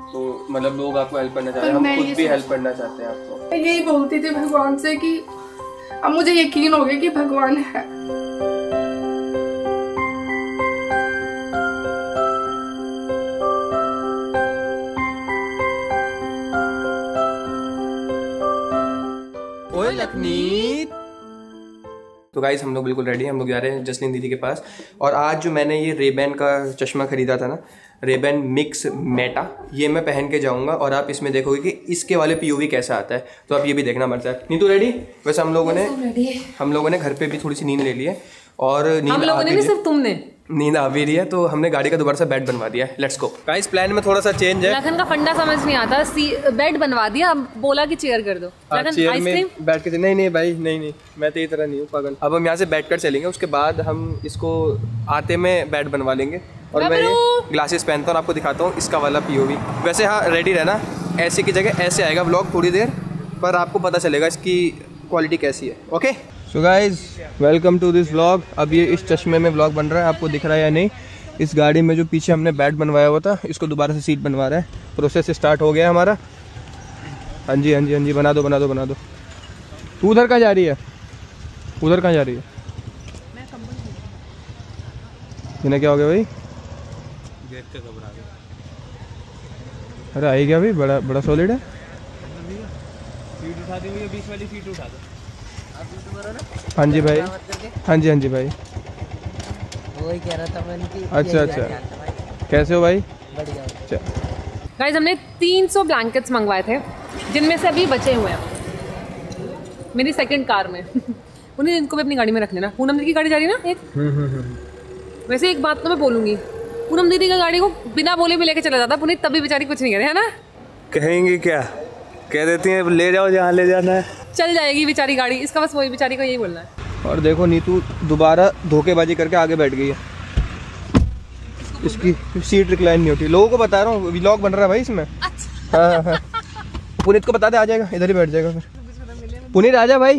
तो मतलब लोग आपको हेल्प करना चाहते हैं, हम खुद भी हेल्प करना चाहते हैं आपको। यही बोलती थी भगवान से कि अब मुझे यकीन हो गया कि भगवान है। ओए लखनीत। तो गाइस हम लोग बिल्कुल रेडी हैं, हम लोग जा रहे हैं जसलीन दीदी के पास। और आज जो मैंने ये रेबैन का चश्मा खरीदा था ना, रेबैन मिक्स मेटा, ये मैं पहन के जाऊंगा और आप इसमें देखोगे कि इसके वाले पीओवी कैसा आता है, तो आप ये भी देखना मत है। नीतू रेडी? वैसे हम लोगों ने घर पे भी थोड़ी सी नींद ले ली है और नींद आ भी रही है, तो हमने गाड़ी का दोबारा से बेड बनवा दिया है। Let's go guys. प्लान में थोड़ा सा चेंज है। लखन का फंडा समझ नहीं आता, बेड बनवा दिया, अब बोला कि चेयर कर दो। लखन आइसक्रीम बैठ के नहीं भाई, नहीं मैं तेरी तरह नहीं हूँ पागल। अब हम यहाँ से बैठ कर चलेंगे, उसके बाद हम इसको आते में बेड बनवा लेंगे। और मैं ये ग्लासेस पहनता हूँ और आपको दिखाता हूँ इसका वाला पीओवी। वैसे हाँ, रेडी रहना, ऐसे की जगह ऐसे आएगा व्लॉग थोड़ी देर, पर आपको पता चलेगा इसकी क्वालिटी कैसी है। Okay so guys, welcome to this vlog. अब ये इस चश्मे में व्लॉग बन रहा है, आपको दिख रहा है या नहीं। इस गाड़ी में जो पीछे हमने बेड बनवाया हुआ था, इसको दोबारा से सीट बनवा रहा है। प्रोसेस स्टार्ट हो गया हमारा। हाँ जी बना दो। तू उधर कहाँ जा रही है? इन्हें क्या हो गया भाई? अरे आई क्या भाई, बड़ा सॉलिड है। सीट उठा दे, बीच वाली सीट उठा दो। हाँ जी भाई। वही कह रहा था मैंने कि अच्छा कैसे हो भाई? बढ़िया। गाइस, हमने 300 ब्लैंकेट्स मंगवाए थे, जिनमें से अभी बचे हुए हैं मेरी सेकंड कार में। उन्हें इनको भी अपनी गाड़ी में रख लेना। पूनम दीदी की गाड़ी जा रही है ना एक। वैसे एक बात तो मैं बोलूंगी, पूनम दीदी की गाड़ी को बिना बोले भी लेके चला जाता पुनीत, तभी बेचारी कुछ नहीं करे, है ना? कहेंगे क्या, कह देती हैं ले जाओ जहाँ ले जाना है, चल जाएगी बेचारी गाड़ी। इसका बस वही बेचारी को यही बोलना है। और देखो नीतू दोबारा धोखेबाजी करके आगे बैठ गई है। इसकी सीट रिक्लाइन नहीं होती। लोगों को बता रहा हूँ, व्लॉग बन रहा है भाई इसमें। अच्छा। हाँ। पुनीत को बता दे, आ जाएगा, इधर ही बैठ जाएगा फिर। पुनीत आजा भाई,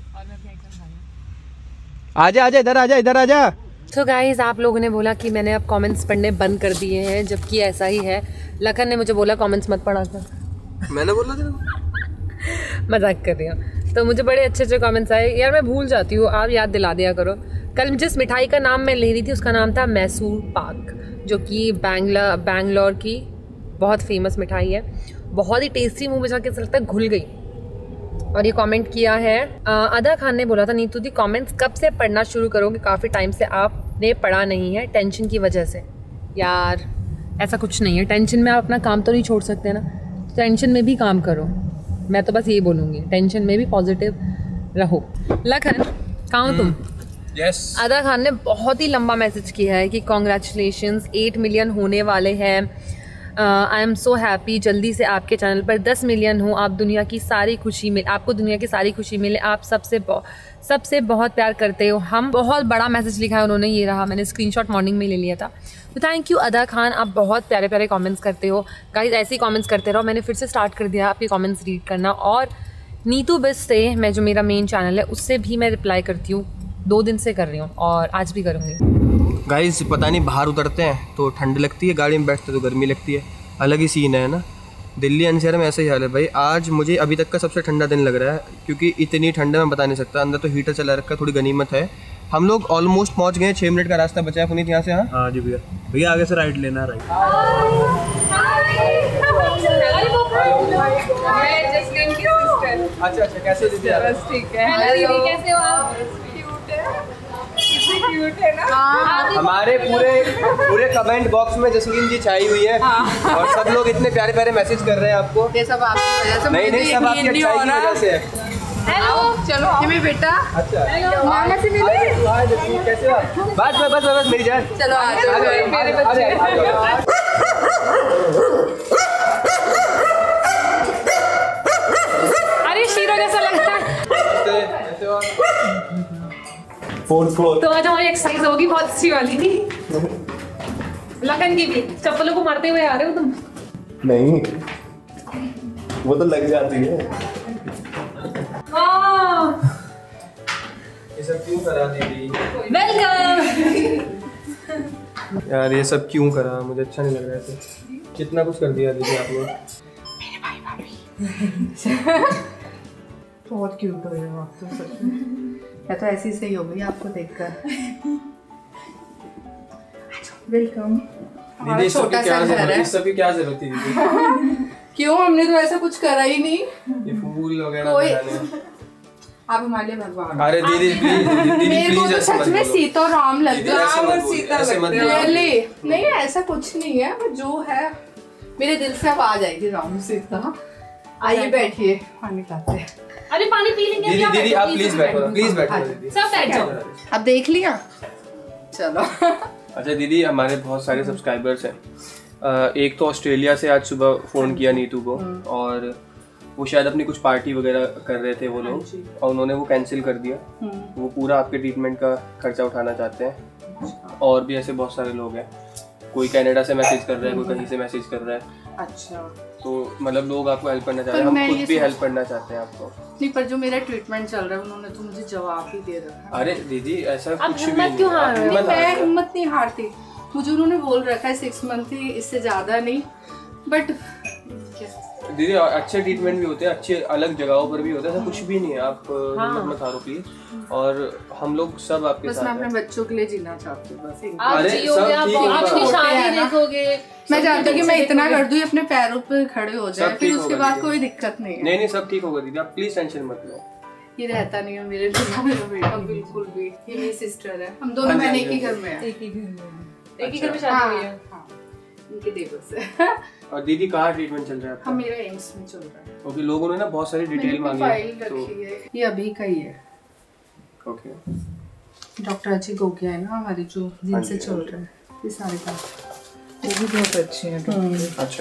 आजा इधर आजा। तो गाइज, आप लोगों ने बोला कि मैंने अब कमेंट्स पढ़ने बंद कर दिए हैं, जबकि ऐसा ही है। लखन ने मुझे बोला कमेंट्स मत पढ़ा कर। मैंने बोला था मजाक कर रही हूँ। तो मुझे बड़े अच्छे कमेंट्स आए यार, मैं भूल जाती हूँ, आप याद दिला दिया करो। कल जिस मिठाई का नाम मैं ले रही थी उसका नाम था मैसूर पाक, जो कि बैंगलोर की बहुत फेमस मिठाई है। बहुत ही टेस्टी, मुँह में जाके ऐसा लगता है घुल गई। और ये कमेंट किया है अदा खान ने, बोला था नीतू दी कमेंट्स कब से पढ़ना शुरू करोगे? काफ़ी टाइम से आपने पढ़ा नहीं है, टेंशन की वजह से। यार ऐसा कुछ नहीं है, टेंशन में आप अपना काम तो नहीं छोड़ सकते ना, टेंशन में भी काम करो। मैं तो बस ये बोलूँगी, टेंशन में भी पॉजिटिव रहो। लखन, कहाँ हो तुम? यस। अदा खान ने बहुत ही लंबा मैसेज किया है कि कॉन्ग्रेचुलेशंस, 8 मिलियन होने वाले हैं। आई एम सो हैप्पी, जल्दी से आपके चैनल पर 10 मिलियन हो। आपको दुनिया की सारी खुशी मिले। आप सबसे बहुत प्यार करते हो हम। बहुत बड़ा मैसेज लिखा है उन्होंने, ये रहा, मैंने स्क्रीनशॉट मॉर्निंग में ले लिया था। तो थैंक यू अदा खान, आप बहुत प्यारे प्यारे कमेंट्स करते हो। गाइस ऐसे ही कमेंट्स करते रहो। मैंने फिर से स्टार्ट कर दिया आपके कमेंट्स रीड करना। और नीतू बिस से, मैं जो मेरा मेन चैनल है उससे भी मैं रिप्लाई करती हूँ, 2 दिन से कर रही हूँ और आज भी करूँगी। गाइस पता नहीं, बाहर उतरते हैं तो ठंड लगती है, गाड़ी में बैठते तो गर्मी लगती है। अलग ही सीन है ना। दिल्ली एनसीआर में ऐसा ही हाल है भाई। आज मुझे अभी तक का सबसे ठंडा दिन लग रहा है, क्योंकि इतनी ठंड है मैं बता नहीं सकता। अंदर तो हीटर चला रखा है, थोड़ी गनीमत है। हम लोग ऑलमोस्ट पहुंच गए, 6 मिनट का रास्ता बचा है पुनीत यहाँ से। हाँ जी भैया आगे से राइट लेना। राइट। अच्छा कैसे दीदी? बस ठीक है। हेलो दीदी, कैसे हो आप? क्यूट है ना। हमारे पूरे कमेंट बॉक्स में जसलीन जी छाई हुई है। और सब लोग इतने प्यारे प्यारे मैसेज कर रहे हैं आपको। ये सब आपकी वजह से। नहीं सब आपकी अच्छाई की वजह से है। हेलो, चलो ये बेटा। अच्छा मामा से मिले। कैसे हो? बस मेरी जान। चलो आ जाओ मेरे बच्चे। अरे शीरो जैसा लगता है। तो आज हमारी एक्सरसाइज होगी बहुत अच्छी वाली। लखन की भी। चप्पलों को मारते हुए आ रहे हो तुम? नहीं, वो तो लग जाती है। ये सब क्यों करा दीदी? वेलकम। यार ये सब क्यों करा, मुझे अच्छा नहीं लग रहा है। कितना कुछ कर दिया दीदी आपने। मेरे भाई भाभी बहुत क्यूट हो रहे हो आप तो सच में। मैं तो ऐसी सही हो गई आपको देखकर। वेलकम। दीदी इस सब की क्या जरूरत थी दीदी? क्यों, हमने तो ऐसा कुछ करा ही नहीं। ये फूल वगैरह कोई लगाने। आप हमारे लिए भगवान। अरे दीदी प्लीज, दीदी मेरे को प्लीज तो ऐसे सच मत में बोलो। सीता और राम लगता है। ऐसे मत और बोलो, सीता ऐसे मत लगता बोलो। है। Really? नहीं ऐसा कुछ नहीं है, पर जो है मेरे दिल से अब आ जाएगी राम सीता। आइए बैठिए, पानी लाते हैं। अरे पानी पी लेंगे। दीदी दीदी आप प्लीज बैठो, प्लीज बैठो हाँ। दीदी। सब बैठ जाओ। अब देख लिया, चलो। अच्छा दीदी, हमारे बहुत सारे सब्सक्राइबर्स हैं। एक तो ऑस्ट्रेलिया से आज सुबह फ़ोन किया नीतू को, और वो शायद अपनी कुछ पार्टी वगैरह कर रहे थे वो लोग, और उन्होंने वो कैंसिल कर दिया। वो पूरा आपके ट्रीटमेंट का खर्चा उठाना चाहते हैं। और भी ऐसे बहुत सारे लोग हैं, कोई कनाडा से मैसेज कर रहा है, कोई कहीं से मैसेज कर रहा है। अच्छा, तो मतलब लोग आपको हेल्प करना चाहते हैं, हम खुद भी हेल्प करना चाहते हैं आपको। नहीं, पर जो मेरा ट्रीटमेंट चल रहा है उन्होंने तो मुझे जवाब ही दे रखा है। अरे दीदी ऐसा कुछ भी हिम्मत नहीं क्यों है, हार आप रहे हो? हिम्मत हार मैं रहे हो। हिम्मत नहीं हारती। मुझे उन्होंने बोल रखा है 6 मंथ ही, इससे ज्यादा नहीं। बट दीदी अच्छे ट्रीटमेंट भी होते हैं, अच्छे अलग जगहों पर भी होते हैं, ऐसा कुछ भी नहीं है। आप हिम्मत मत हारो प्लीज। और हम लोग सब आपके बस मैं साथ अपने हैं। बच्चों के लिए जीना चाहती हूँ बस। आप अरे, जियोगे, सब आप ठीक होगा। अपनी छोटे शादी हैं ना। देखोगे। मैं चाहती हूँ कि मैं इतना कर दूँ अपने पैरों पे खड़े हो जाए, सब फिर ठीक उसके होगा बाद दीदी। कोई दिक्कत नहीं है। नहीं नहीं, सब ठीक होगा दीदी, आप प्लीज टेंशन मत लो। ये रहता नहीं है मेरे दिमाग में बेटा, बिल्कुल भी। ये मेरी सिस्टर है, हम दोनों हाँ जी, बहन हाँ एक ही जी। घर में है। एक ही घर में हाँ, शादी हुई है। हाँ, इनके देवर से। और दीदी कहाँ ट्रीटमेंट चल रहा है आपका? हम मेरा एम्स में चल रहा है। ओके, लोगों ने ना बहुत सारी डिटेल मैंने मांगी फाइल है, तो रखी है, ये अभी का ही है। ओके। डॉक्टर अजय गोगिया है ना हमारे, जो जिनसे हाँ जी, चल रहा है ये सारे काम। वो भी बहुत अच्छे हैं डॉक्टर। अच्छा,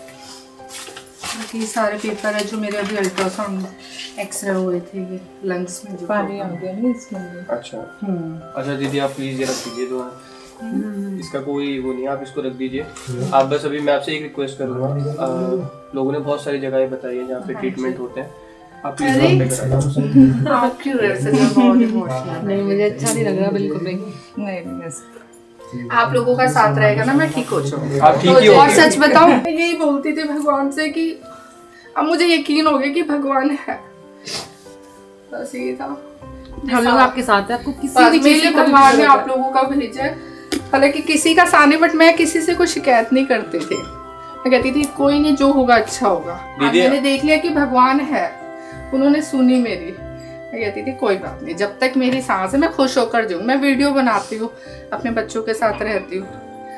ये सारे पेपर है जो मेरे अभी अल्ट्रासाउंड एक्सरे हुए थे, ये लंग्स में जो पानी आ गया ना इसमें। अच्छा। अच्छा दीदी आप प्लीज ये रख दीजिए, तो इसका कोई वो नहीं है, आप इसको रख दीजिए। आप बस अभी मैं आपसे एक रिक्वेस्ट करूँगा, लोगों ने बहुत सारी जगहें बताई है जहाँ पे ट्रीटमेंट होते हैं, आप प्लीज वहाँ पे करा दो। आप क्यों ऐसे बहुत इमोशनल? नहीं, मुझे अच्छा नहीं लग रहा बिल्कुल भी। नहीं ऐसे आप लोगों का साथ रहेगा ना, मैं ठीक हो जाऊंगी। आप ठीक ही और होंगे। सच बताऊं, मैं यही बोलती थी भगवान से कि अब मुझे यकीन हो गया कि भगवान है, बस ये था। हम लोग आपके साथ हैं, आपको किसी बस भी मेरे चीज लिए की कमी भगवान ने नहीं आप लोगों का भेजा है। हालांकि किसी का साने, बट मैं किसी से कोई शिकायत नहीं करते थे। मैं कहती थी कोई नहीं, जो होगा अच्छा होगा। आज दीदी मैंने देख लिया कि भगवान है, उन्होंने सुनी मेरी। मैं कहती थी कोई बात नहीं, जब तक मेरी सांस है मैं खुश होकर जाऊँ। मैं वीडियो बनाती हूँ, अपने बच्चों के साथ रहती हूँ।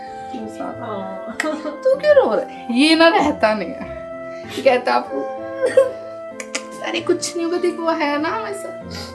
तू क्यों रो रहा है? ये ना रहता नहीं है, ये कहता आपको अरे कुछ नहीं होगा, देखो वो है ना वैसा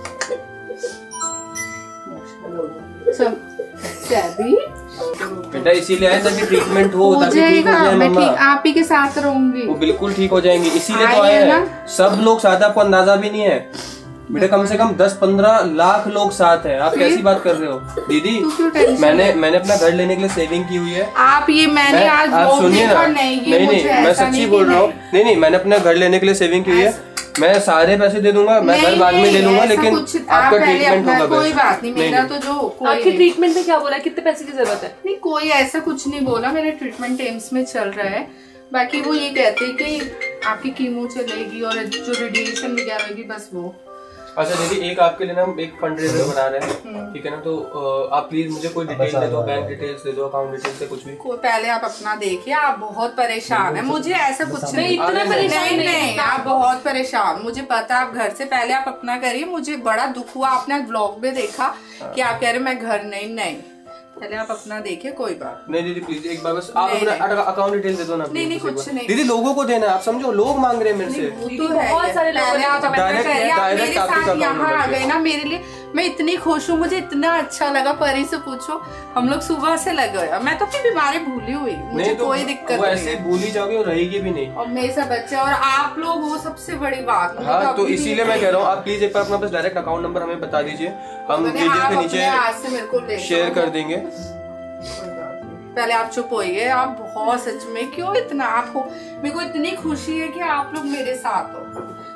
सब सैदी बेटा इसीलिए आए ताकि ट्रीटमेंट हो, हो ताकि ठीक हो जाएगा। जाए मैं मम्मा। ठीक आप ही के साथ रहूंगी। वो बिल्कुल ठीक हो जाएंगे, इसीलिए तो आए आए हैं हैं। ना। सब लोग साथ हैं, आपको अंदाजा भी नहीं है बेटा, कम से कम 10-15 लाख लोग साथ हैं। आप कैसी बात कर रहे हो दीदी? तू क्यों टेंशन? मैंने अपना घर लेने के लिए सेविंग की हुई है। आप ये मैंने आज आप लोग सुनिए देखा ना, नहीं, ये नहीं मुझे मैं ऐसा सच्ची नहीं बोल कि रहा हूँ। नहीं मैंने अपने घर लेने के लिए सेविंग की हुई है, मैं सारे पैसे दे दूंगा, मैं घर बाद में ले लूंगा, लेकिन आपका ट्रीटमेंट होगा कोई बस। बात नहीं, मेरा तो जो कोई आपके नहीं। ट्रीटमेंट में क्या बोला, कितने पैसे की जरूरत है? नहीं कोई ऐसा कुछ नहीं बोला, मेरा ट्रीटमेंट एम्स में चल रहा है। बाकी वो ये कहते हैं कि आपकी कीमो चलेगी और जो रेडिएशन वगैरह होगी, बस वो। अच्छा दीदी, एक आपके लिए ना हम एक फंड रेजर बना रहे हैं, ठीक है ना? तो आप प्लीज मुझे कोई डिटेल दे दो, बैंक डिटेल्स दे दो, अकाउंट डिटेल्स से कुछ भी। पहले आप अपना देखिए, आप बहुत परेशान है। मुझे ऐसा कुछ नहीं, इतना परेशान नहीं, आप बहुत परेशान, मुझे पता। आप घर से पहले आप अपना करिए। मुझे बड़ा दुख हुआ, आपने ब्लॉग में देखा कि आप कह रहे मैं घर नहीं, पहले आप अपना देखिए, कोई बात नहीं दीदी प्लीज एक बार बस आप अपना अकाउंट डिटेल दे दो ना। नहीं कुछ नहीं दीदी लोगों को देना है, आप समझो, लोग मांग रहे हैं मेरे से। वो तो है, बहुत सारे लोग पहले आप अपना डायरेक्ट- करिए। आप डायरेक्ट मेरे आपके साथ account यहाँ number आ से। गए ना, मेरे लिए मैं इतनी खुश हूँ, मुझे इतना अच्छा लगा। परी से पूछो, हम लोग सुबह से लगे हुए। मैं तो अपनी बीमारी भूली हुई, मुझे नहीं तो कोई दिक्कत वो नहीं ऐसे है। भूल ही जाओगे और रहेगी भी नहीं। और मेरे सब बच्चे और आप लोग, वो सबसे बड़ी बात। मुझे हाँ तो अभी भी इसीलिए मैं कह रहा हूँ, आप प्लीज एक बार अपना बस डायरेक्ट अकाउंट नंबर हमें बता दीजिए, हम मैंने वीडियो आप के अपने हाथ से मेरे को नीचे दे शेयर दो। कर देंगे। पहले आप चुप होइए, आप बहुत सच में क्यों इतना, आपको मेरे को इतनी खुशी है कि आप लोग मेरे साथ हो।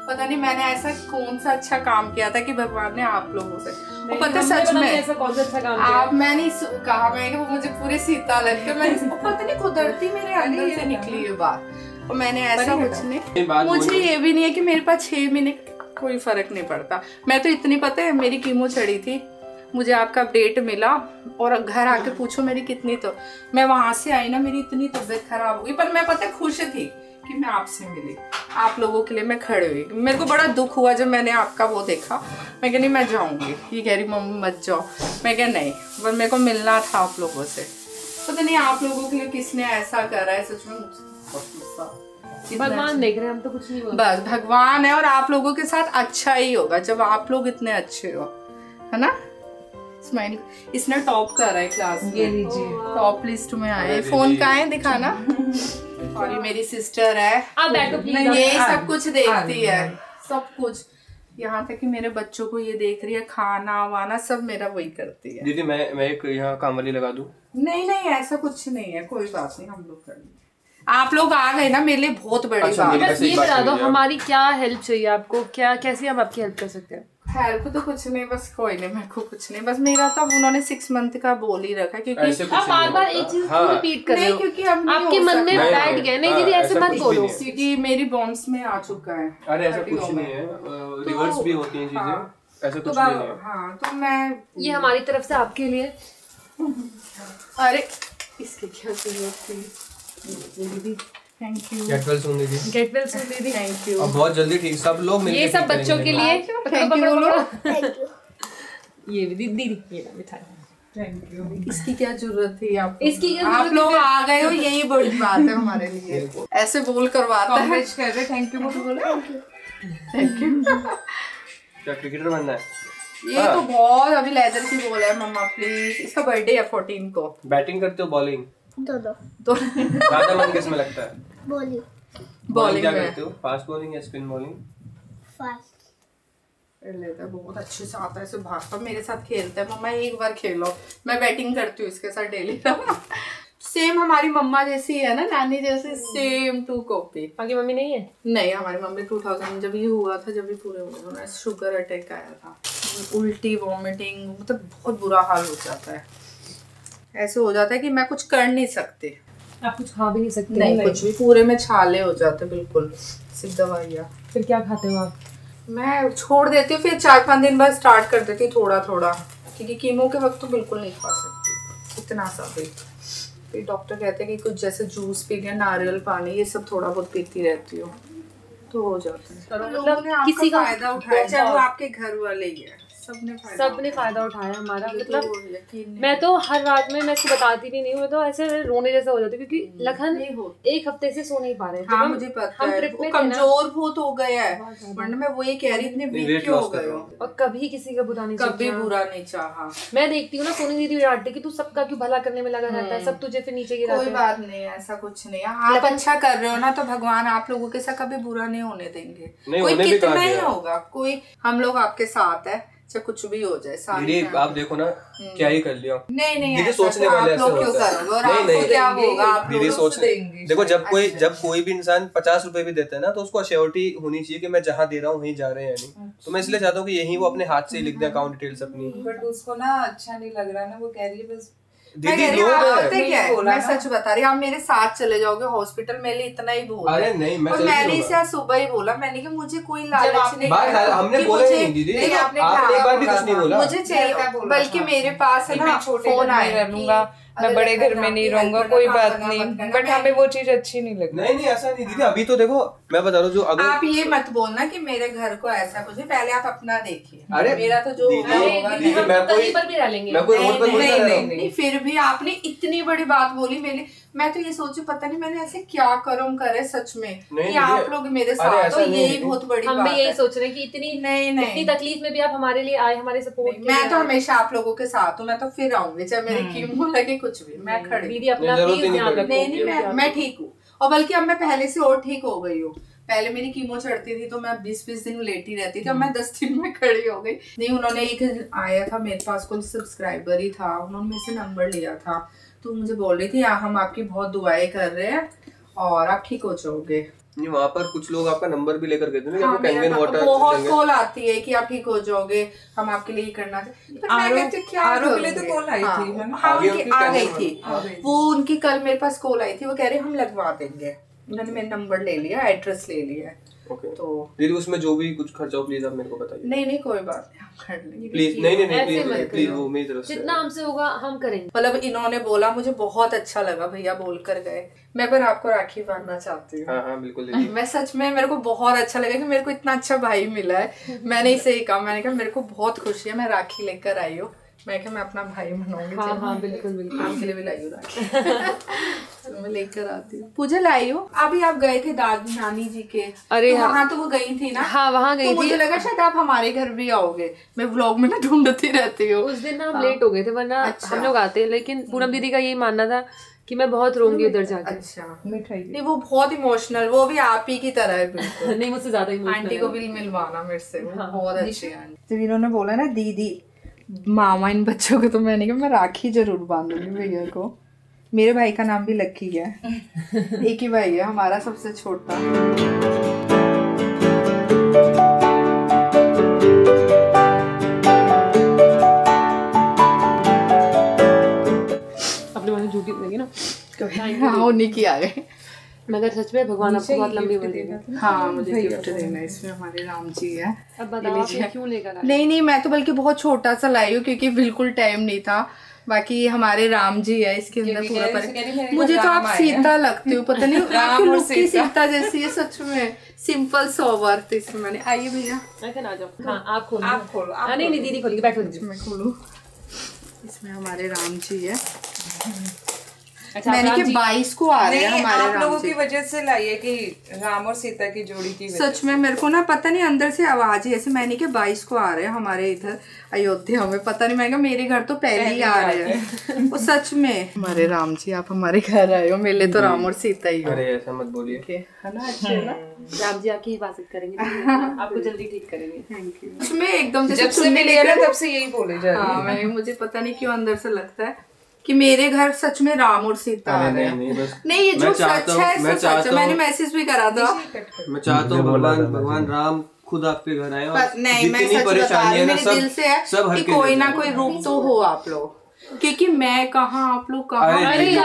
पता नहीं मैंने ऐसा कौन सा अच्छा काम किया था कि भगवान ने आप लोगों से, वो पता सच में ऐसा कौन सा अच्छा काम आप, मैंने कहा मैं वो मुझे पूरे सीता लग के मैंने पता नहीं कुदरती मेरे अंदर से निकली ये बात, और मैंने ऐसा कुछ नहीं, मुझे ये भी नहीं है कि मेरे पास 6 महीने कोई फर्क नहीं पड़ता। मैं तो इतनी पता है मेरी कीमो चढ़ी थी, मुझे आपका अपडेट मिला और घर आके पूछो मेरी कितनी, तो मैं वहां से आई ना मेरी इतनी तबीयत खराब हो गई, पर मैं पता खुश थी कि मैं आपसे मिली, आप लोगों के लिए मैं खड़ी हुई। मेरे को बड़ा दुख हुआ जब मैंने आपका वो देखा, मैं कह नहीं मैं जाऊंगी, ये कह रही मम्मी मत जाओ, मैं कह नहीं, पर मेरे को मिलना था आप लोगों से। पता नहीं आप लोगों के लिए किसने ऐसा करा है, सच में भगवान देख रहे हैं, हम तो कुछ नहीं बोल, बस भगवान है और आप लोगों के साथ अच्छा ही होगा जब आप लोग इतने अच्छे हो, है ना। स्माइल, इसने टॉप करा है क्लास में, टॉप लिस्ट में आए। फोन कहाँ है दिखाना। और ये मेरी सिस्टर है, आप बैठो प्लीज, ये सब कुछ देखती है, सब कुछ, यहाँ तक कि मेरे बच्चों को ये देख रही है, खाना वाना सब मेरा वही करती है। दीदी मैं एक यहाँ काम वाली लगा दूं? नहीं नहीं ऐसा कुछ नहीं है, कोई बात नहीं, हम लोग कर लेंगे। आप लोग आ गए ना मेरे लिए बहुत बड़ी बात है। बस ये बता दो हमारी क्या हेल्प चाहिए आपको, क्या कैसे हम आपकी हेल्प कर सकते हैं? हेल्प तो कुछ नहीं, बस कोई नहीं, मेरे को कुछ नहीं, बस मेरा तो उन्होंने 6 मंथ का बोल ही रखा, क्योंकि आप बार-बार एक चीज क्यों रिपीट कर रहे हो? क्योंकि अब आपके मन में बैठ गया। नहीं दीदी ऐसे मत बोलो, क्योंकि मेरी बॉन्ड्स में आ चुका है। अरे ऐसा कुछ नहीं है, रिवर्स भी होती हैं चीजें, ऐसा कुछ नहीं है। हाँ तो मैं, ये हमारी तरफ से आपके लिए। अरे इसकी क्या जरूरत थी? Thank you. Get well soon दीदी। गेट वेल सून दीदी। Thank you. अब बहुत जल्दी ठीक, सब लोग मिलके ये सब बच्चों के लिए। थैंक यू बोलो। ये दीदी ये मिठाई। Thank you. इसकी क्या जरूरत थी आपको? इसकी क्या आप लोग आ गए हो, यही बड़ी बात है हमारे लिए। ऐसे बोल करवाता है। थैंक यू बोलो। Thank you. क्या क्रिकेटर बनना है? ये तो बहुत अभी लेदर की बोला है मम्मा प्लीज। इसका बर्थडे है 14 को। बैटिंग करते हो बॉलिंग? तो ज्यादा मन किस में लगता है? बॉलिंग क्या में करते हो? फास्ट बॉलिंग या स्पिन बॉलिंग? लेता है, बहुत अच्छे से आता है, ऐसे भागता मेरे साथ खेलता है। मम्मा एक बार खेलो, मैं बैटिंग करती हूँ इसके साथ डेली। सेम हमारी मम्मा जैसी है ना, नानी जैसी, सेम टू कॉपी। आपकी मम्मी नहीं है? नहीं, हमारी मम्मी 2000 जब ये हुआ था, जब ये पूरे हुए शुगर अटैक आया था, उल्टी वॉमिटिंग, मतलब बहुत बुरा हाल हो जाता है। ऐसे हो जाता है कि मैं कुछ कर नहीं सकती। आप कुछ खा भी नहीं सकते? नहीं कुछ भी, पूरे में छाले हो जाते बिल्कुल, सिर्फ दवाइयाँ। फिर क्या खाते हो आप? मैं छोड़ देती हूँ, फिर 4-5 दिन बाद स्टार्ट कर देती हूँ थोड़ा थोड़ा, क्योंकि कीमो के वक्त तो बिल्कुल नहीं खा सकती इतना सा भी। फिर डॉक्टर कहते हैं कि कुछ जैसे जूस पी लिया, नारियल पानी, ये सब थोड़ा बहुत पीती रहती हूँ तो हो जाता है। मतलब किसी का फायदा उठाया, चाहे वो आपके घर वाले ही है, सबने फायदा उठाया हमारा। मतलब मैं तो हर रात में, मैं इसको बताती भी नहीं हूँ, मैं तो ऐसे रोने जैसा हो जाती है, क्योंकि लखन 1 हफ्ते से सो नहीं पा रहे। हाँ, मुझे पता है, ट्रिप में कमजोर बहुत हो गया है, वरना मैं वही कह रही इतने वीक क्यों हो गए हो। और कभी किसी का बुरा नहीं, कभी बुरा नहीं चाहा। मैं देखती हूँ ना सोनी दीदी डांटती कि तू सबका क्यों भला करने में लगा रहता है, सब तुझे फिर नीचे गिराते हैं। कोई बात नहीं, ऐसा कुछ नहीं है, आप अच्छा कर रहे हो ना, तो भगवान आप लोगों के साथ कभी बुरा नहीं होने देंगे। कोई कितना ही होगा, कोई, हम लोग आपके साथ है, चाहे कुछ भी हो जाए। दीदी आप देखो ना क्या ही कर लिया। नहीं दीदी सोचने वाले ऐसे होते हैं। नहीं क्या होगा, दीदी सोच, देखो जब कोई भी इंसान 50 रुपए भी देता है ना, तो उसको अश्योरिटी होनी चाहिए कि मैं जहाँ दे रहा हूँ वहीं जा रहे हैं नहीं। तो मैं इसलिए चाहता हूँ कि यही वो अपने हाथ से ही लिख दे अकाउंट डिटेल्स अपनी। बट उसको ना अच्छा नहीं लग रहा ना, वो कह रही है बस दीदी मैं सच बता रही हूँ, आप मेरे साथ चले जाओगे हॉस्पिटल, मैंने इतना ही बोला। अरे नहीं, मैंने इसे सुबह ही बोला, मैंने कि मुझे कोई लालच नहीं, हमने बोला नहीं दीदी, आपने एक बार भी कुछ नहीं बोला। मुझे चाहिए, बल्कि मेरे पास है ना फोन आया, मैं बड़े घर में नहीं रहूंगा, कोई बात नहीं, बट हमें वो चीज अच्छी नहीं लगती। नहीं ऐसा नहीं दीदी, अभी तो देखो मैं बता रहा हूँ, जो अगर आप ये मत बोलना कि मेरे घर को ऐसा कुछ, पहले आप अपना देखिए। अरे मेरा तो जो नहीं, फिर भी आपने इतनी बड़ी बात बोली मेरे, मैं तो ये सोचू पता नहीं मैंने ऐसे क्या कर्म करे सच में कि आप लोग मेरे साथ, तो यही बहुत बड़ी बात है। हम भी यही सोच रहे हैं कि इतनी नहीं तकलीफ में भी आप हमारे लिए आए, हमारे सपोर्ट। मैं तो हमेशा आप लोगों के साथ हूँ, मैं तो फिर आऊंगी चाहे मेरी कीमो लगे कुछ भी, मैं खड़ी। दीदी अपना प्लीज ध्यान रखो। नहीं मैं ठीक हूँ, और बल्कि अब मैं पहले से और ठीक हो गई हूँ। पहले मेरी कीमो चढ़ती थी तो मैं 20-20 दिन लेटी रहती थी, अब मैं 10 दिन में खड़ी हो गई। नहीं, उन्होंने एक आया था मेरे पास, कोई सब्सक्राइबर ही था, उन्होंने मेरे से नंबर लिया था, तो मुझे बोल रही थी हम आपकी बहुत दुआएं कर रहे हैं और आप ठीक हो जाओगे। वहाँ पर कुछ लोग आपका नंबर भी लेकर गए थे ना, हाँ, कैंगन वाटर बहुत कॉल आती है कि आप ठीक हो जाओगे, हम आपके लिए करना चाहिए। आरो के लिए तो कॉल आई थी, है ना? हाँ, उनकी आ गई थी वो, उनकी कल मेरे पास कॉल आई थी, वो कह रहे हम लगवा देंगे। उन्होंने मेरा नंबर ले लिया, एड्रेस ले लिया। ओके। तो दीदी उसमें जो भी कुछ खर्चा हो प्लीज आप मेरे को बताइए। नहीं कोई बात नहीं, हम कर लेंगे प्लीज। नहीं प्लीज वो मेरी तरफ से जितना हमसे होगा हम करेंगे। मतलब इन्होंने बोला, मुझे बहुत अच्छा लगा, भैया बोल कर गए। मैं पर आपको राखी बांधना चाहती हूँ। हाँ बिल्कुल दीदी। मैं सच में, मेरे को बहुत अच्छा लगा कि मेरे को इतना अच्छा भाई मिला है। मैंने इसे ही कहा, मैंने कहा मेरे को बहुत खुशी है, मैं राखी लेकर आई हूँ। मैं क्या, मैं अपना भाई मनाऊंगी। हाँ बिल्कुल बिल्कुल। आपके लिए भी लाई हूँ राखी। मैं लेकर आती हूँ। पूजा लाई हूँ। अभी आप गए थे दादी नानी जी के, अरे तो वहाँ तो वो गई थी ना। हाँ वहाँ गई तो थी। मुझे लगा शायद आप हमारे घर भी आओगे। मैं व्लॉग में ना ढूंढती रहती हूँ। उस दिन ना हम लेट हो गए थे, वरना हम लोग आते। लेकिन पूनम दीदी का यही मानना था कि मैं बहुत रोऊंगी उधर जाके। अच्छा नहीं, वो बहुत इमोशनल, वो भी आप ही की तरह है बिल्कुल। नहीं मुझसे ज्यादा ही। आंटी को भी मिलवाना मेरे से, वो बहुत अच्छी है। जब इन्होंने बोला ना दीदी मामा इन बच्चों को, तो मैंने कहा मैं राखी जरूर बांधूंगी भैया को। मेरे भाई का नाम भी लक्की है। एक ही भाई है हमारा, सबसे छोटा। अपने वाले झूठी देंगे ना। हाँ उन्हीं की आ गए। मगर सच में भगवान आपको बहुत लंबी उम्र देगा। हाँ मुझे गिफ्ट देना है, इसमें हमारे राम जी है। अब बताओ आपने क्यों लेकर आए? नहीं मैं तो बल्कि बहुत छोटा सा लाई हूँ, क्योंकि बिल्कुल टाइम नहीं था। बाकी हमारे राम जी है इसके अंदर पूरा पर। मुझे तो आप सीता लगते हो, पता नहीं आपकी लुक की सीता जैसी है सच में। सिंपल सोबर थे इसमें मैंने। आइए भैया आ जाओ। हाँ आप खोलो। नहीं दीदी खोलिए, बैठो दीदी। मैं खोलूं। इसमें हमारे राम जी है। अच्छा, मैंने के 22 को आ रहे हैं हमारे आप लोगों की वजह से लाई है कि राम और सीता की जोड़ी की वजह। सच में मेरे को ना पता नहीं अंदर से आवाज ही ऐसे। मैंने के 22 को आ रहे हैं हमारे इधर अयोध्या में, पता नहीं। मैं मेरे घर तो पहले ही आ रहे हैं वो। सच में हमारे राम जी, आप हमारे घर आए हो। मिले तो राम और सीता ही हो। अरे ऐसा मत बोलिए, है ना? अच्छे ना राम जी आपकी हिफाजत करेंगे, आपको जल्दी ठीक करेंगे। Thank you. उसमें एकदम से जब से मिले ना तब से यही बोले जा रहे हैं। मुझे पता नहीं क्यों अंदर से लगता है कि मेरे घर सच में राम और सीता आ रहे हैं। नहीं ये जो सच है सच है। मैंने मैसेज भी करा था। मैं चाहता हूँ भगवान राम खुद आपके घर आए। नहीं मैं सच बता रही हूँ, मेरे दिल से है कि कोई ना कोई रूप तो हो आप लोग। क्योंकि मैं कहाँ, आप लोग कहाँ।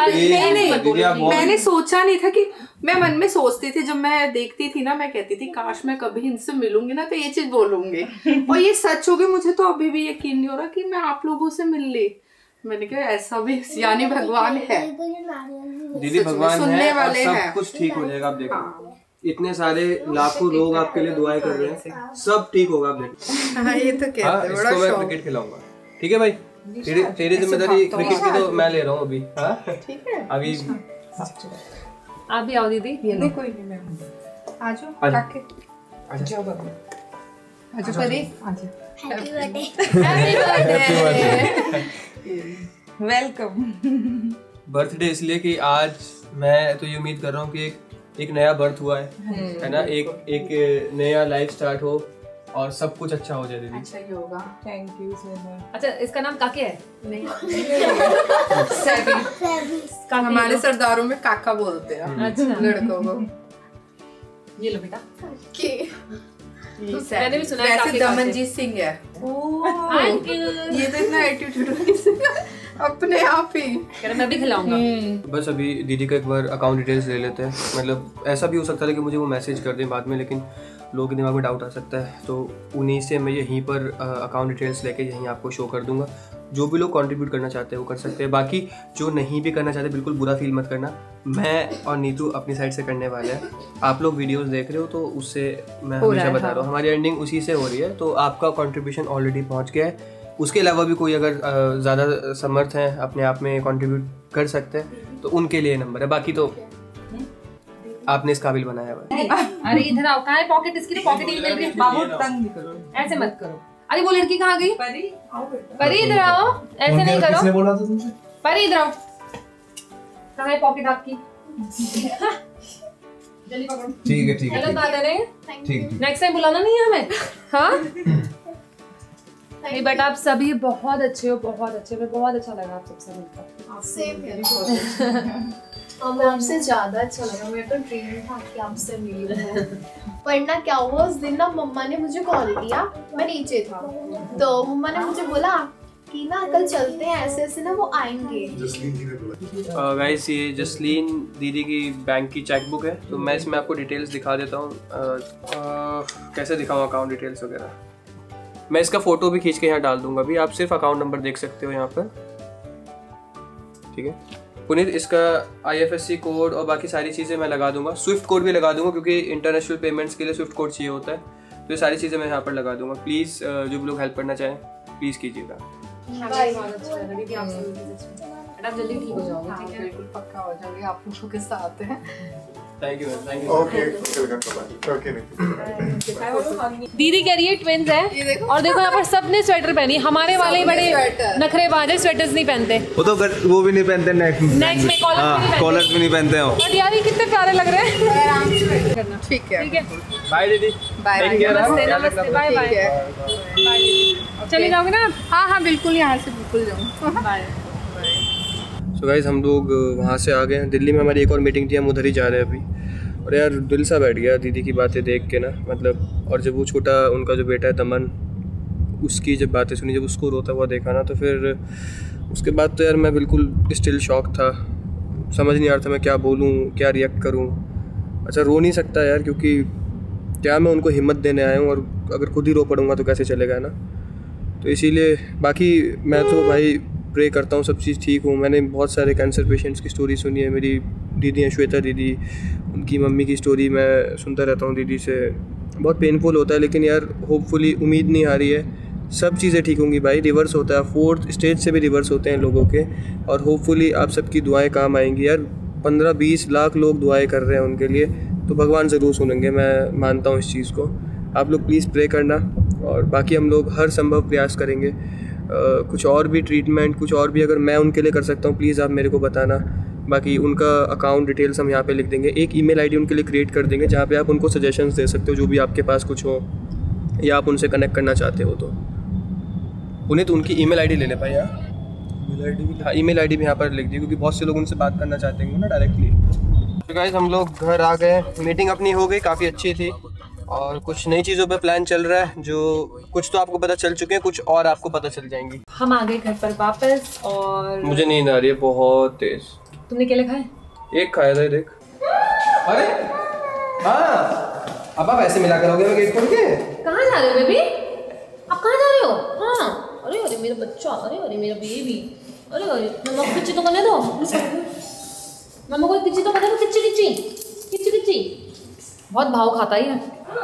नहीं मैंने सोचा नहीं था कि, मैं मन में सोचती थी जब मैं देखती थी ना, मैं कहती थी काश मैं कभी इनसे मिलूंगी ना तो ये चीज बोलूंगी। और ये सच हो गई। मुझे तो अभी भी यकीन नहीं हो रहा कि मैं आप लोगों से मिल ली। मैंने कहा ऐसा भी, यानी भगवान है दीदी। भगवान है और सब कुछ ठीक हो जाएगा। आप देखो इतने सारे लाखों लोग आपके लिए दुआएं कर रहे हैं, सब ठीक होगा। आप देखो। हाँ ये तो कहते हैं। बड़ा इसको मैं क्रिकेट खिलाऊंगा। ठीक है भाई, तेरी जिम्मेदारी क्रिकेट की तो मैं ले रहा हूँ अभी। ठीक है अभी आप भी आओ दीदी। नहीं कोई नहीं, मैं आ जाओ काके, आ जाओ बाबू, आ जाओ परी, आ जाओ। वेलकम। बर्थडे इसलिए कि आज मैं तो ये उम्मीद कर रहा हूँ कि एक नया बर्थ हुआ है ना। एक नया लाइफ स्टार्ट हो और सब कुछ अच्छा हो जाए दीदी। अच्छा ही होगा। Thank you so much. अच्छा इसका नाम काके है? नहीं हमारे सरदारों में काका बोलते हैं अच्छा लड़कों को। ये लो बेटा। मैंने भी सुना है वैसे दमनजीत सिंह है। ये तो इतना एटीट्यूड अपने आप ही। मैं भी खिलाऊंगा। बस अभी दीदी का एक बार अकाउंट डिटेल्स ले लेते हैं। मतलब ऐसा भी हो सकता है कि मुझे वो मैसेज कर दें बाद में, लेकिन लोगों के दिमाग में डाउट आ सकता है, तो उन्हीं से मैं यहीं पर अकाउंट डिटेल्स लेके यहीं आपको शो कर दूंगा। जो भी लोग कंट्रीब्यूट करना चाहते हैं वो कर सकते हैं। बाकी जो नहीं भी करना चाहते बिल्कुल बुरा फील मत करना। मैं और नीतू अपनी साइड से करने वाले हैं। आप लोग वीडियोस देख रहे हो तो उससे मैं हमेशा बता रहा हूँ, हमारी अर्निंग उसी से हो रही है। तो आपका कंट्रीब्यूशन ऑलरेडी पहुँच गया है। उसके अलावा भी कोई अगर ज़्यादा समर्थ हैं अपने आप में कंट्रीब्यूट कर सकते हैं तो उनके लिए नंबर है। बाकी तो आपने इस काबिल बनाया है। अरे इधर आओ। कहाँ है पॉकेट? इसकी तो पॉकेट ही मिल गई। बाबू तंग नहीं करो, ऐसे मत करो। अरे वो लड़की कहाँ गई? परी आओ बेटा। परी इधर आओ। ऐसे नहीं करो। किसने बोला था तुमसे? परी इधर आओ। कहाँ है पॉकेट आपकी? जल्दी पकड़ो। ठीक है ठीक है गलत बात है नहीं? ठीक है। नेक्स्ट टाइम बुलाना नहीं है हमें। हाँ नहीं बट आप सभी बहुत अच्छे हो, बहुत अच्छे। मैं बहुत अच्छा लगा आप सबसे मिलकर। मैं आपसे ज्यादा अच्छा लगा, मेरा तो ड्रीम था कि आपसे मिलूं। पर ना क्या हुआ उस दिन ना मम्मा ने मुझे कॉल किया, मैं नीचे था तो मम्मा ने मुझे बोला कि ना कल चलते हैं ऐसे ऐसे ना वो आएंगे। गाइस ये जसलीन दीदी की बैंक की चेकबुक है, तो मैं इसमें आपको डिटेल्स दिखा देता हूँ। कैसे दिखाऊँ अकाउंट डिटेल्स वगैरह, मैं इसका फ़ोटो भी खींच के यहाँ डाल दूंगा अभी, आप सिर्फ अकाउंट नंबर देख सकते हो यहाँ पर, ठीक है। पुनीत इसका IFSC कोड और बाकी सारी चीज़ें मैं लगा दूंगा, स्विफ्ट कोड भी लगा दूंगा क्योंकि इंटरनेशनल पेमेंट्स के लिए स्विफ्ट कोड चाहिए होता है, तो ये सारी चीज़ें मैं यहाँ पर लगा दूंगा। प्लीज़ जो भी लोग हेल्प करना चाहें प्लीज़ कीजिएगा। आप जल्दी ठीक हो जाओगे, हाँ, बिल्कुल पक्का हो जाओगे, आप लोगों के साथ हैं। Thank you, thank you. दीदी कह रही है ट्विंस है, और देखो यहाँ पर सबने स्वेटर पहनी, हमारे वाले बड़े नखरेबाज है, स्वेटर्स नहीं पहनते। वो तो वो भी नहीं पहनते, नेक में कॉलर भी नहीं पहनते हो। और यार ये कितने प्यारे लग रहे हैं। ठीक है, ठीक है, बाय दीदी, बाय, नमस्ते नमस्ते, बाय बाय। चले जाओगे ना? हाँ हाँ बिल्कुल, यहाँ से बिल्कुल जाऊँ। बाय। सो गाइस हम लोग वहाँ से आ गए हैं। दिल्ली में हमारी एक और मीटिंग थी, हम उधर ही जा रहे हैं अभी। और यार दिल सा बैठ गया दीदी की बातें देख के ना, मतलब। और जब वो छोटा उनका जो बेटा है दमन, उसकी जब बातें सुनी, जब उसको रोता हुआ देखा ना, तो फिर उसके बाद तो यार मैं बिल्कुल स्टिल शॉक था। समझ नहीं आ रहा था मैं क्या बोलूँ, क्या रिएक्ट करूँ। अच्छा रो नहीं सकता यार, क्योंकि क्या मैं उनको हिम्मत देने आया हूँ, और अगर खुद ही रो पड़ूँगा तो कैसे चलेगा ना। तो इसीलिए बाकी मैं तो भाई प्रे करता हूँ सब चीज़ ठीक हो। मैंने बहुत सारे कैंसर पेशेंट्स की स्टोरी सुनी है, मेरी दीदी हैं श्वेता दीदी, उनकी मम्मी की स्टोरी मैं सुनता रहता हूँ दीदी से। बहुत पेनफुल होता है, लेकिन यार होपफुली उम्मीद नहीं हारी है, सब चीज़ें ठीक होंगी भाई। रिवर्स होता है, 4th स्टेज से भी रिवर्स होते हैं लोगों के, और होपफुली आप सबकी दुआएं काम आएंगी यार। 15-20 लाख लोग दुआएं कर रहे हैं उनके लिए, तो भगवान ज़रूर सुनेंगे, मैं मानता हूँ इस चीज़ को। आप लोग प्लीज़ प्रे करना, और बाकी हम लोग हर संभव प्रयास करेंगे। कुछ और भी ट्रीटमेंट, कुछ और भी अगर मैं उनके लिए कर सकता हूँ प्लीज़ आप मेरे को बताना। बाकी उनका अकाउंट डिटेल्स हम यहाँ पे लिख देंगे, एक ईमेल आईडी उनके लिए क्रिएट कर देंगे जहाँ पे आप उनको सजेशंस दे सकते हो, जो भी आपके पास कुछ हो या आप उनसे कनेक्ट करना चाहते हो। तो उन्हें तो उनकी ईमेल आईडी ले ले पाए यार, हाँ ईमेल आईडी भी यहाँ पर लिख दी, क्योंकि बहुत से लोग उनसे बात करना चाहते हैं ना डायरेक्टली। तो गाइस हम लोग घर आ गए, मीटिंग अपनी हो गई, काफ़ी अच्छी थी, और कुछ नई चीज़ों पे प्लान चल रहा है, जो कुछ तो आपको पता चल चुके हैं, कुछ और आपको पता चल जाएंगी। हम आ गए घर पर वापस, और मुझे नींद आ रही है बहुत तेज। तुमने केले खाए? एक खाया था, देख। अरे हाँ, अब आप ऐसे मिला करोगे मैं गेट खोल के? कहाँ जा रहे हो बेबी? आप कहाँ जा रहे हो? हाँ, अरे अरे मेरा बच्चा, अरे अरे मेरा बेबी, अरे अरे मम्मा को किच्ची तो करने दो, मम्मा को किच्ची तो करने दो, किच्ची किच्ची किच्ची किच्ची। बहुत भाव खाता ही है।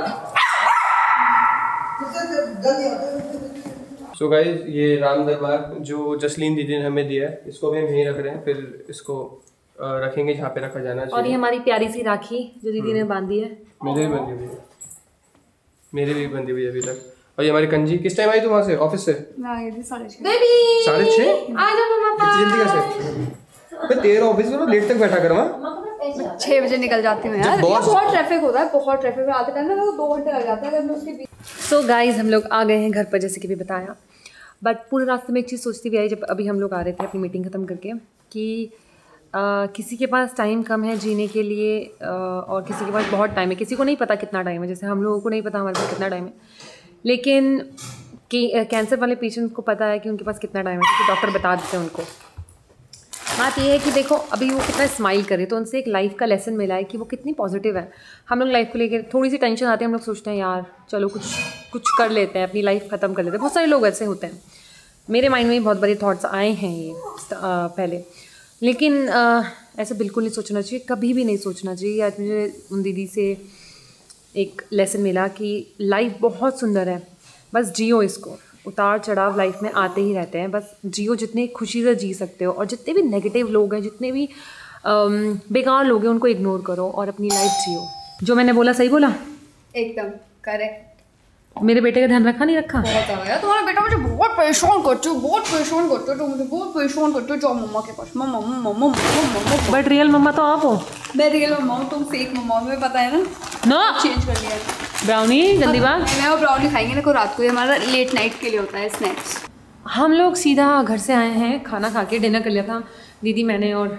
सो गाइस ये राम दरबार जो जसलीन दीदी ने हमें दिया है, इसको भी हम यहीं रख रहे हैं, फिर इसको रखेंगे जहाँ पे रखा जाना चाहिए। और ये हमारी प्यारी सी राखी जो दीदी ने बांधी है, मेरे भी बंधी हुई है, मेरी भी बंधी हुई है अभी तक। और ये हमारी कंजी किस टाइम आई तू वहाँ से, ऑफिस से? बेबी 6:30 आ जा मम्मा। इतनी जल्दी कैसे? तेरा ऑफिस में लेट तक बैठा कर वहाँ। 6 बजे निकल जाती हूँ यार, बहुत ट्रैफिक होता है, बहुत ट्रैफिक में आते टाइम ना 2 घंटे लग जाते हैं अगर मैं उसके बीच। सो गाइज हम लोग आ गए हैं घर पर, जैसे कि भी बताया। बट पूरे रास्ते में एक चीज़ सोचती भी आई, जब अभी हम लोग आ रहे थे अपनी मीटिंग ख़त्म करके, कि किसी के पास टाइम कम है जीने के लिए, और किसी के पास बहुत टाइम है। किसी को नहीं पता कितना टाइम है, जैसे हम लोगों को नहीं पता हमारे पास कितना टाइम है, लेकिन कैंसर वाले पेशेंट्स को पता है कि उनके पास कितना टाइम है, क्योंकि डॉक्टर बता देते हैं उनको। बात ये है कि देखो अभी वो कितना स्माइल करे, तो उनसे एक लाइफ का लेसन मिला है कि वो कितनी पॉजिटिव है। हम लोग लाइफ को लेकर थोड़ी सी टेंशन आती है, हम लोग सोचते हैं यार चलो कुछ कर लेते हैं, अपनी लाइफ ख़त्म कर लेते हैं। बहुत सारे लोग ऐसे होते हैं, मेरे माइंड में भी बहुत बड़े थॉट्स आए हैं ये पहले, लेकिन ऐसा बिल्कुल नहीं सोचना चाहिए, कभी भी नहीं सोचना चाहिए। आज मुझे उन दीदी से एक लेसन मिला कि लाइफ बहुत सुंदर है, बस जियो इसको। उतार चढ़ाव लाइफ में आते ही रहते हैं, बस जियो, जितनी खुशी से जी सकते हो। और जितने भी नेगेटिव लोग हैं, जितने भी बेकार लोग हैं, उनको इग्नोर करो और अपनी लाइफ जियो। जो मैंने बोला सही बोला? एकदम करेक्ट। मेरे बेटे का ध्यान रखा नहीं रखा? बहुत यार, तुम्हारा बेटा मुझे बहुत परेशान करते हो, बहुत परेशान करते हो, तो मुझे बहुत परेशान करते हो। जाओ मम्मा के पास, मम्मा मम्मा मम्मा मम्मा। बट रियल मम्मा तो आप हो। मैं रियल मम्मा हूँ, तुम फेक मम्मा हो, मुझे पता है ना। नो चेंज कर लिया है। ब्राउनी जल्दी बात। मैं वो ब्राउनी खाएंगे ना को रात को, ये हमारा लेट नाइट के लिए होता है स्नैक्स। हम लोग सीधा घर से आए हैं, खाना खा के डिनर कर लिया था दीदी, मैंने और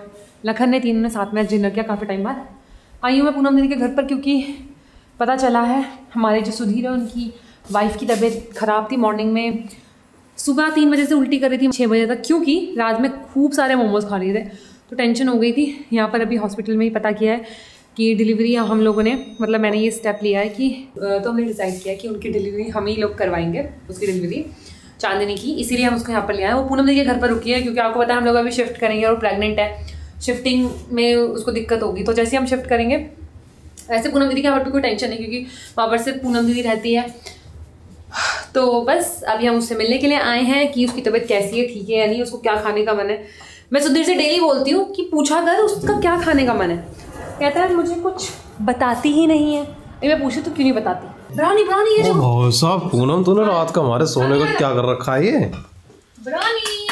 लखन ने तीनों ने साथ में डिनर किया काफ़ी टाइम बाद। आई हूँ मैं पूनम दीदी के घर पर क्योंकि पता चला है हमारे जो सुधीर है उनकी वाइफ की तबीयत ख़राब थी। मॉर्निंग में सुबह 3 बजे से उल्टी कर रही थी 6 बजे तक, क्योंकि रात में खूब सारे मोमोज़ खा रहे थे, तो टेंशन हो गई थी। यहाँ पर अभी हॉस्पिटल में ही पता किया है कि डिलीवरी हम लोगों ने, मतलब मैंने ये स्टेप लिया है कि तो हमने डिसाइड किया कि उनकी डिलीवरी हम ही लोग करवाएंगे, उसकी डिलीवरी चांदनी की, इसीलिए हम उसको यहाँ पर ले आए। वो पूनम दीदी के घर पर रुकी है क्योंकि आपको पता है हम लोग अभी शिफ्ट करेंगे और प्रेग्नेंट है, शिफ्टिंग में उसको दिक्कत होगी। तो जैसे हम शिफ्ट करेंगे वैसे पूनम दीदी के यहाँ पर भी कोई टेंशन नहीं क्योंकि वहाँ पर सिर्फ पूनम दीदी रहती है। तो बस अभी हम उससे मिलने के लिए आए हैं कि उसकी तबीयत कैसी है, ठीक है या नहीं, उसको क्या खाने का मन है। मैं सुधीर से डेली बोलती हूँ कि पूछा कर उसका क्या खाने का मन है, कहता है मुझे कुछ बताती ही नहीं है। मैं पूछी तो क्यों नहीं बताती। ब्राउनी ब्राउनी ये देखो। भाई साहब पूनम तूने रात का हमारे सोने को क्या कर रखा है ये? ब्राउनी,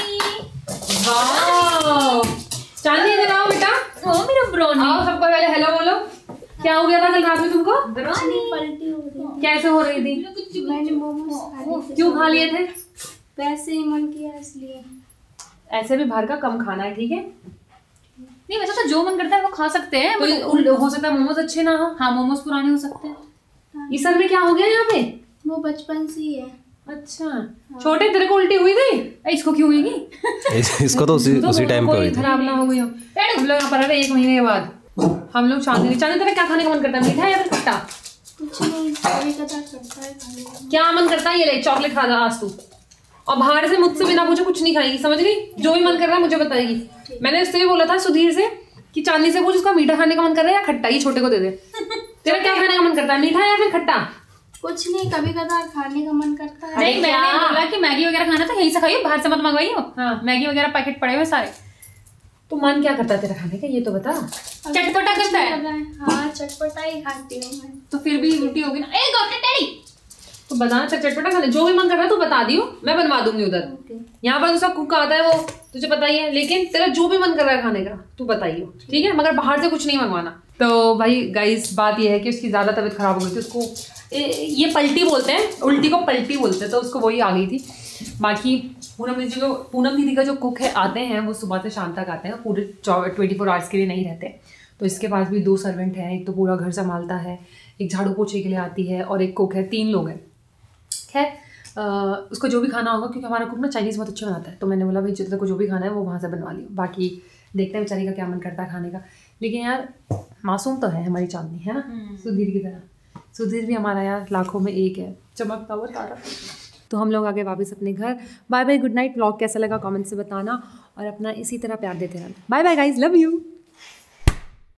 वाह चांदनी इधर आओ बेटा। ओ मेरा ब्राउनी, आओ सबको पहले हेलो बोलो। क्या हो गया था कल रात में तुमको? ब्राउनी पलटी हो रही। कैसे हो रही थी? मैंने मोमोज खा लिए थे। क्यों खा लिए थे? वैसे ही मन किया इसलिए। ऐसे भी बाहर का कम खाना है, ठीक है? नहीं वैसे तो जो मन करता है वो खा सकते हैं। तो हो सकता है मोमोज अच्छे ना हो। हाँ मोमोज पुराने हो सकते हैं। इस साल में क्या हो गया यहाँ पे? वो बचपन से ही है। अच्छा छोटे तेरे को उल्टी हुई थी? इसको क्यों हुई? इसको तो उसी टाइम पे हुई थी। खराब ना हो गई हो। हम लोग यहाँ पर आ रहे 1 महीने के बाद। हम लोग चांदनी तेरा क्या खाने का मन करता है, मीठा या फिर खट्टा? कुछ नहीं, कभी कदार करता है खाने का। क्या मन करता है? ये ले चॉकलेट खा आज तू, और बाहर से मुझसे बिना पूछे कुछ नहीं खाएगी, समझ गई? जो भी मन कर रहा है मुझे बताएगी। मैंने उससे भी बोला था सुधीर से कि चांदनी से पूछ उसका मीठा खाने का मन कर रहा है या खट्टा, ये छोटे को दे दे। तेरा क्या खाने का मन करता है, मीठा या फिर खट्टा? कुछ नहीं, कभी कदार खाने का मन करता है। नहीं मैंने बोला कि मैगी वगैरह खाना तो यहीं से खाइए, बाहर से मत मंगवाइए। हाँ। मैगी वगैरह पैकेट पड़े हुए सारे। तो मन क्या करता है तेरा खाने का, ये तो बता। चटपटा करता है। हाँ चटपटा ही खाती हूँ मैं। तो फिर भी उल्टी होगी ना। ए गॉट डैडी, तो बताना चटपटा खाने, जो भी मन कर रहा है तू बता दियो, मैं बनवा दूंगी उधर। यहाँ पर दूसरा कुक आता है, वो तुझे पता ही है, लेकिन तेरा जो भी मन कर रहा है खाने का तू बताइयो, ठीक है? मगर बाहर से कुछ नहीं मंगवाना। तो भाई गाइस बात ये है कि उसकी ज़्यादा तबीयत खराब हो गई थी, उसको ये पलटी बोलते हैं, उल्टी को पलटी बोलते हैं, तो उसको वही आ गई थी। बाकी पूनम दीदी का जो कुक है आते हैं वो सुबह से शाम तक आते हैं, पूरे 24 आवर्स के लिए नहीं रहते। तो इसके पास भी 2 सर्वेंट हैं, एक तो पूरा घर संभालता है, एक झाड़ू पोछे के लिए आती है और एक कुक है, 3 लोग हैं। खैर उसको जो भी खाना होगा, क्योंकि हमारा कुक ना चाइनीज़ बहुत अच्छा बनाता है, तो मैंने बोला भाई जितना को जो भी खाना है वो वहाँ से बनवा लियो। बाकी देखते हैं बेचारी का क्या मन करता है खाने का। लेकिन यार मासूम तो है हमारी चांदनी, है ना? सुधीर की तरह। सुधीर भी हमारा यार लाखों में एक है, चमकता हुआ तारा। तो हम लोग आगे वापस अपने घर। Bye bye, good night. Vlog कैसा लगा कमेंट से बताना और अपना इसी तरह प्यार देते रहना। Bye bye guys, love you.